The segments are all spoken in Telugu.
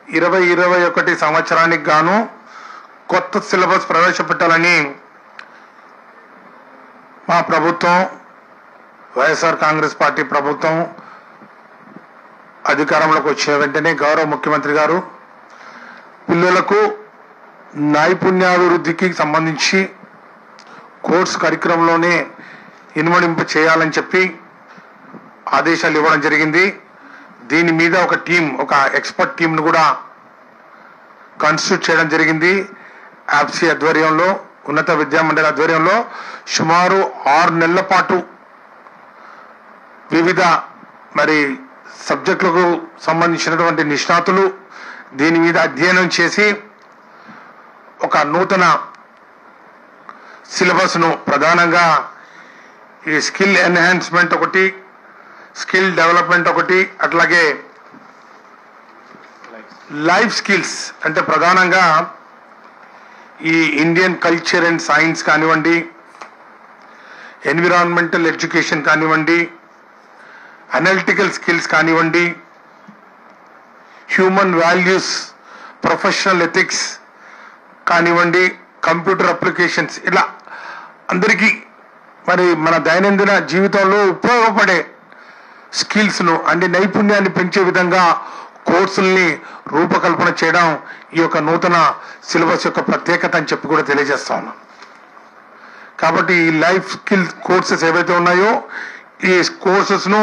2021 సంవత్సరానికి గాను కొత్త సిలబస్ ప్రవేశపెట్టాలని మా ప్రభుత్వం వైఎస్ఆర్ కాంగ్రెస్ పార్టీ ప్రభుత్వం అధికారంలోకి వచ్చిన వెంటనే గౌరవ ముఖ్యమంత్రి గారు పిల్లలకు నైపుణ్యాభివృద్ధికి సంబంధించి కోర్స్ కరిక్యులంలోనే ఇన్వడింప చేయాలని చెప్పి ఆదేశాలు ఇవ్వడం జరిగింది. దీని మీద ఒక ఎక్స్పర్ట్ టీంను కూడా కాన్స్టిట్యూట్ చేయడం జరిగింది. యాప్సీ ఆధ్వర్యంలో, ఉన్నత విద్యామండలి ఆధ్వర్యంలో సుమారు 6 నెలల పాటు వివిధ సబ్జెక్టులకు సంబంధించినటువంటి నిష్ణాతులు దీని మీద అధ్యయనం చేసి ఒక నూతన సిలబస్ను ప్రధానంగా ఈ స్కిల్ ఎన్హాన్స్మెంట్ ఒకటి, స్కిల్ డెవలప్మెంట్ ఒకటి, అట్లాగే లైఫ్ స్కిల్స్ అంటే ప్రధానంగా ఈ ఇండియన్ కల్చర్ అండ్ సైన్స్ కానివ్వండి, ఎన్విరాన్మెంటల్ ఎడ్యుకేషన్ కానివ్వండి, అనలిటికల్ స్కిల్స్ కానివ్వండి, హ్యూమన్ వాల్యూస్, ప్రొఫెషనల్ ఎథిక్స్ కానివ్వండి, కంప్యూటర్ అప్లికేషన్స్, ఇలా అందరికీ మన దైనందిన జీవితంలో ఉపయోగపడే స్కిల్స్ను అంటే నైపుణ్యాన్ని పెంచే విధంగా కోర్సుల్ని రూపకల్పన చేయడం ఈ యొక్క నూతన సిలబస్ యొక్క ప్రత్యేకత అని చెప్పి కూడా తెలియజేస్తా ఉన్నాం. కాబట్టి ఈ లైఫ్ స్కిల్ కోర్సెస్ ఏవైతే ఉన్నాయో ఈ కోర్సెస్ను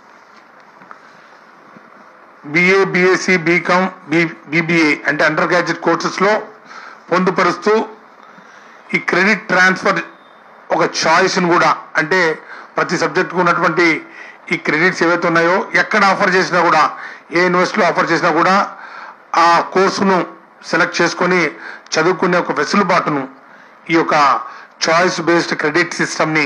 BA, BSc, BCom, BBA అంటే అండర్ గ్రాడ్యుయేట్ కోర్సెస్లో పొందుపరుస్తూ ఈ క్రెడిట్ ట్రాన్స్ఫర్ ఒక చాయిస్ను కూడా అంటే ప్రతి సబ్జెక్టుకు ఉన్నటువంటి ఈ క్రెడిట్స్ ఏవైతే ఉన్నాయో ఎక్కడ ఆఫర్ చేసినా కూడా, ఏ యూనివర్సిటీలో ఆఫర్ చేసినా కూడా ఆ కోర్సును సెలెక్ట్ చేసుకొని చదువుకునే ఒక వెసులుబాటును ఈ యొక్క చాయిస్ బేస్డ్ క్రెడిట్ సిస్టమ్ని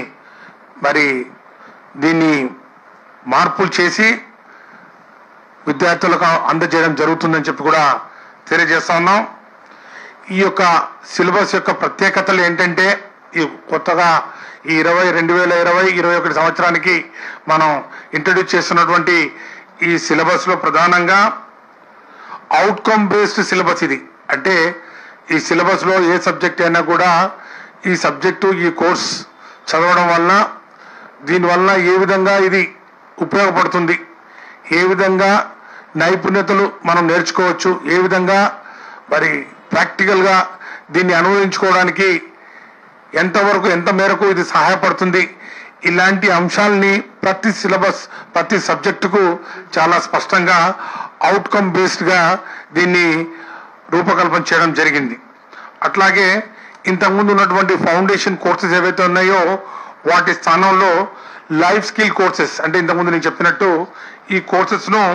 దీన్ని మార్పులు చేసి విద్యార్థులకు అందజేయడం జరుగుతుందని చెప్పి కూడా తెలియజేస్తా ఉన్నాం. ఈ యొక్క సిలబస్ యొక్క ప్రత్యేకతలు ఏంటంటే ఈ కొత్తగా ఈ 2020-21 సంవత్సరానికి మనం ఇంట్రడ్యూస్ చేస్తున్నటువంటి ఈ సిలబస్లో ప్రధానంగా అవుట్కమ్ బేస్డ్ సిలబస్ ఇది. అంటే ఈ సిలబస్లో ఏ సబ్జెక్ట్ అయినా కూడా ఈ సబ్జెక్టు ఈ కోర్స్ చదవడం వల్ల దీనివల్ల ఏ విధంగా ఇది ఉపయోగపడుతుంది, ఏ విధంగా నైపుణ్యతలు మనం నేర్చుకోవచ్చు, ఏ విధంగా ప్రాక్టికల్గా దీన్ని అనుభవించుకోవడానికి ఎంత మేరకు ఇది సహాయపడుతుంది, ఇలాంటి అంశాలని ప్రతి సబ్జెక్టుకు చాలా స్పష్టంగా అవుట్కమ్ బేస్డ్గా దీన్ని రూపకల్పన చేయడం జరిగింది. అట్లాగే ఇంతకుముందు ఉన్నటువంటి ఫౌండేషన్ కోర్సెస్ ఏవైతే ఉన్నాయో వాటి స్థానంలో లైఫ్ స్కిల్ కోర్సెస్ అంటే ఇంతకుముందు నేను చెప్పినట్టు ఈ కోర్సెస్ను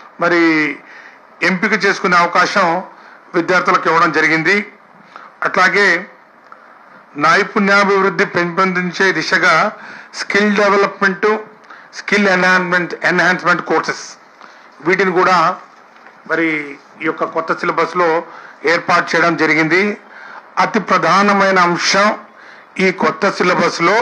ఎంపిక చేసుకునే అవకాశం విద్యార్థులకు ఇవ్వడం జరిగింది. అట్లాగే నైపుణ్యాభివృద్ధి పెంపొందించే దిశగా skill development, skill enhancement courses వీటిని కూడా ఈ యొక్క కొత్త సిలబస్లో ఏర్పాటు చేయడం జరిగింది. అతి ప్రధానమైన అంశం ఈ కొత్త సిలబస్లో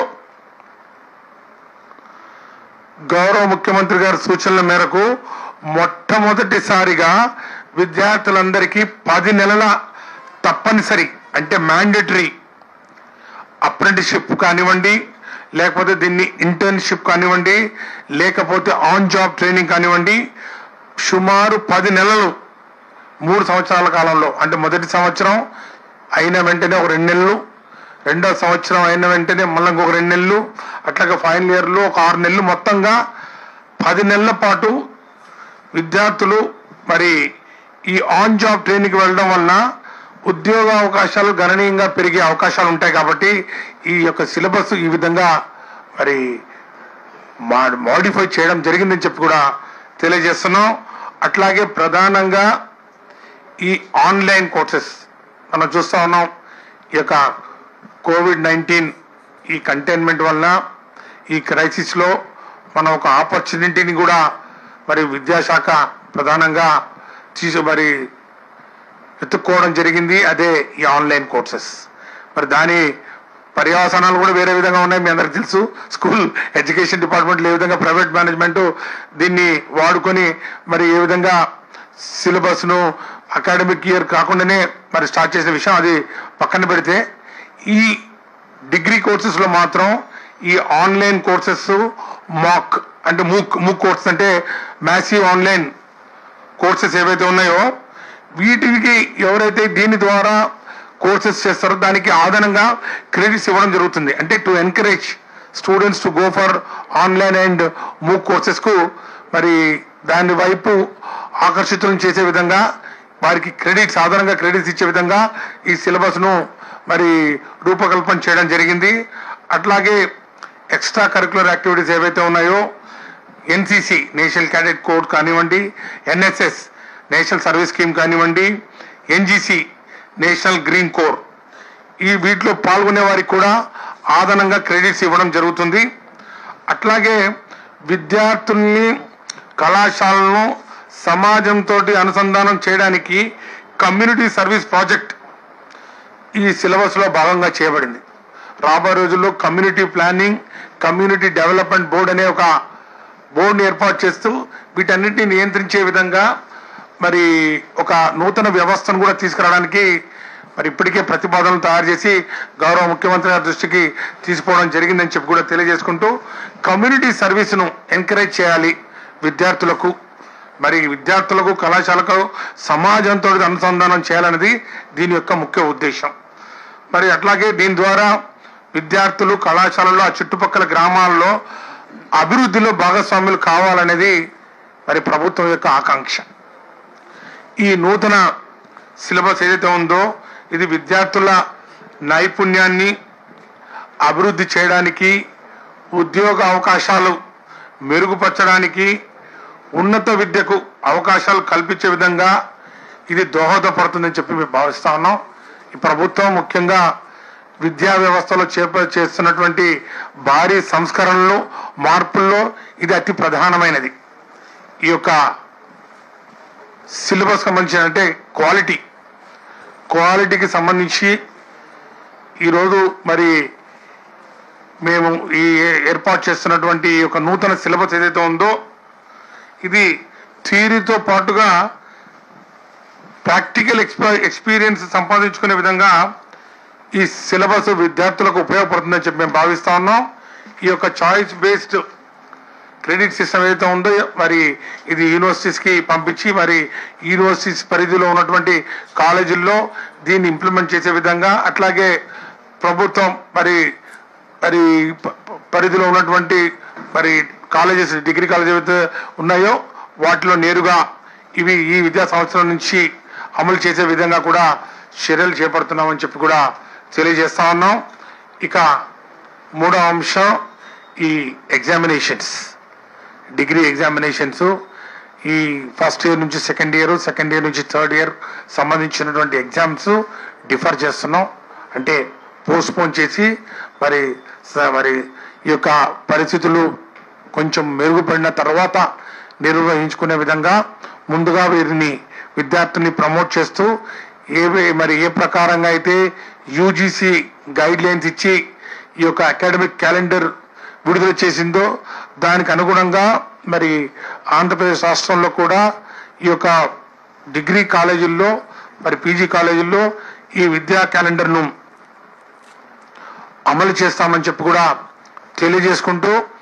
గౌరవ ముఖ్యమంత్రి గారి సూచనల మేరకు మొట్టమొదటిసారిగా విద్యార్థులందరికీ 10 నెలల తప్పనిసరి అంటే మ్యాండేటరీ అప్రెంటిస్షిప్ కానివ్వండి, లేకపోతే దీన్ని ఇంటర్న్షిప్ కానివ్వండి, లేకపోతే ఆన్ జాబ్ ట్రైనింగ్ కానివ్వండి, సుమారు 10 నెలలు 3 సంవత్సరాల కాలంలో అంటే మొదటి సంవత్సరం అయిన వెంటనే ఒక 2 నెలలు, రెండో సంవత్సరం అయిన వెంటనే మళ్ళీ ఇంకొక 2 నెలలు, అట్లాగే ఫైనల్ ఇయర్లో ఒక 6 నెలలు, మొత్తంగా 10 నెలల పాటు విద్యార్థులు ఈ ఆన్ జాబ్ ట్రైనింగ్కి వెళ్ళడం వలన ఉద్యోగ అవకాశాలు గణనీయంగా పెరిగే అవకాశాలు ఉంటాయి. కాబట్టి ఈ యొక్క సిలబస్ ఈ విధంగా మోడిఫై చేయడం జరిగిందని చెప్పి కూడా తెలియజేస్తున్నాం. అట్లాగే ప్రధానంగా ఈ ఆన్లైన్ కోర్సెస్ మనం చూస్తూ ఉన్నాం. ఈ యొక్క కోవిడ్-19 ఈ కంటైన్మెంట్ వలన ఈ క్రైసిస్లో మనం ఒక ఆపర్చునిటీని కూడా విద్యాశాఖ ప్రధానంగా ఎత్తుక్కోవడం జరిగింది. అదే ఈ ఆన్లైన్ కోర్సెస్. దాని పర్యవసానాలు కూడా వేరే విధంగా ఉన్నాయి. మీ అందరికి తెలుసు, స్కూల్ ఎడ్యుకేషన్ డిపార్ట్మెంట్లో ఏ విధంగా ప్రైవేట్ మేనేజ్మెంట్ దీన్ని వాడుకొని ఏ విధంగా సిలబస్ను అకాడమిక్ ఇయర్ కాకుండానే మరి స్టార్ట్ చేసిన విషయం అది పక్కన పెడితే, ఈ డిగ్రీ కోర్సెస్లో మాత్రం ఈ ఆన్లైన్ కోర్సెస్ మాక్ అంటే మూక్ కోర్సెస్ అంటే మ్యాసివ్ ఆన్లైన్ కోర్సెస్ ఏవైతే ఉన్నాయో వీటికి ఎవరైతే దీని ద్వారా కోర్సెస్ చేస్తారో దానికి అదనంగా క్రెడిట్స్ ఇవ్వడం జరుగుతుంది. అంటే to encourage students to go for online and MOOC కోర్సెస్కు మరి దాని వైపు ఆకర్షితులను చేసే విధంగా వారికి క్రెడిట్స్ అదనంగా క్రెడిట్స్ ఇచ్చే విధంగా ఈ సిలబస్ను మరి రూపకల్పన చేయడం జరిగింది. అట్లాగే ఎక్స్ట్రా కరిక్యులర్ యాక్టివిటీస్ ఏవైతే ఉన్నాయో ఎన్సిసి నేషనల్ క్యాడెట్ కోర్ కానివ్వండి, ఎన్ఎస్ఎస్ నేషనల్ సర్వీస్ స్కీమ్ కానివ్వండి, ఎన్జిసి నేషనల్ గ్రీన్ కోర్, ఈ వీటిలో పాల్గొనే వారికి కూడా అదనంగా క్రెడిట్స్ ఇవ్వడం జరుగుతుంది. అట్లాగే విద్యార్థుల్ని కళాశాలను సమాజంతో అనుసంధానం చేయడానికి కమ్యూనిటీ సర్వీస్ ప్రాజెక్ట్ ఈ సిలబస్లో భాగంగా చేయబడింది. రాబోయే రోజుల్లో community planning, community development board అనే ఒక బోర్డుని ఏర్పాటు చేస్తూ వీటన్నిటిని నియంత్రించే విధంగా మరి ఒక నూతన వ్యవస్థను కూడా తీసుకురావడానికి మరి ఇప్పటికే ప్రతిపాదనలు తయారు చేసి గౌరవ ముఖ్యమంత్రి గారి దృష్టికి తీసుకోవడం జరిగిందని చెప్పి కూడా తెలియజేసుకుంటూ, కమ్యూనిటీ సర్వీస్ను ఎంకరేజ్ చేయాలి విద్యార్థులకు, మరి విద్యార్థులకు కళాశాలకు సమాజంతో అనుసంధానం చేయాలనేది దీని యొక్క ముఖ్య ఉద్దేశం. మరి అట్లాగే దీని ద్వారా విద్యార్థులు కళాశాలలో ఆ చుట్టుపక్కల గ్రామాల్లో అభివృద్ధిలో భాగస్వాములు కావాలనేది మరి ప్రభుత్వం యొక్క ఆకాంక్ష. ఈ నూతన సిలబస్ ఏదైతే ఉందో ఇది విద్యార్థుల నైపుణ్యాన్ని అభివృద్ధి చేయడానికి, ఉద్యోగ అవకాశాలు మెరుగుపరచడానికి, ఉన్నత విద్యకు అవకాశాలు కల్పించే విధంగా ఇది దోహదపడుతుందని చెప్పి మేము భావిస్తా ఉన్నాం. ఈ ప్రభుత్వం ముఖ్యంగా విద్యా వ్యవస్థలో చేస్తున్నటువంటి భారీ సంస్కరణలు, మార్పుల్లో ఇది అతి ప్రధానమైనది. ఈ యొక్క సిలబస్ సంబంధించిన అంటే క్వాలిటీకి సంబంధించి ఈరోజు మరి మేము ఈ ఏర్పాటు చేస్తున్నటువంటి ఈ యొక్క నూతన సిలబస్ ఏదైతే ఉందో ఇది థియరీతో పాటుగా ప్రాక్టికల్ ఎక్స్పీరియన్స్ సంపాదించుకునే విధంగా ఈ సిలబస్ విద్యార్థులకు ఉపయోగపడుతుందని చెప్పి మేము భావిస్తా ఉన్నాం. ఈ యొక్క చాయిస్ బేస్డ్ క్రెడిట్ సిస్టమ్ ఏదైతే ఉందో మరి ఇది యూనివర్సిటీస్కి పంపించి మరి యూనివర్సిటీస్ పరిధిలో ఉన్నటువంటి కాలేజీల్లో దీన్ని ఇంప్లిమెంట్ చేసే విధంగా, అట్లాగే ప్రభుత్వం మరి మరి పరిధిలో ఉన్నటువంటి మరి కాలేజెస్, డిగ్రీ కాలేజీ ఏవైతే ఉన్నాయో వాటిలో నేరుగా ఇవి ఈ విద్యా సంవత్సరం నుంచి అమలు చేసే విధంగా కూడా చర్యలు చేపడుతున్నామని చెప్పి కూడా తెలియజేస్తా ఉన్నాం. ఇక మూడో అంశం ఈ ఎగ్జామినేషన్స్, డిగ్రీ ఎగ్జామినేషన్స్ ఈ ఫస్ట్ ఇయర్ నుంచి సెకండ్ ఇయర్ నుంచి థర్డ్ ఇయర్ సంబంధించినటువంటి ఎగ్జామ్స్ డిఫర్ చేస్తున్నాం. అంటే పోస్ట్పోన్ చేసి మరి ఈ యొక్క పరిస్థితులు కొంచెం మెరుగుపడిన తర్వాత నిర్వహించుకునే విధంగా ముందుగా వీరిని విద్యార్థుల్ని ప్రమోట్ చేస్తూ ఏ ప్రకారంగా అయితే యూజీసీ గైడ్ లైన్స్ ఇచ్చి ఈ యొక్క అకాడమిక్ క్యాలెండర్ విడుదల చేసిందో దానికి అనుగుణంగా మరి ఆంధ్రప్రదేశ్ రాష్ట్రంలో కూడా ఈ యొక్క డిగ్రీ కాలేజీల్లో మరి పీజీ కాలేజీల్లో ఈ విద్యా క్యాలెండర్ను అమలు చేస్తామని చెప్పి కూడా తెలియజేసుకుంటూ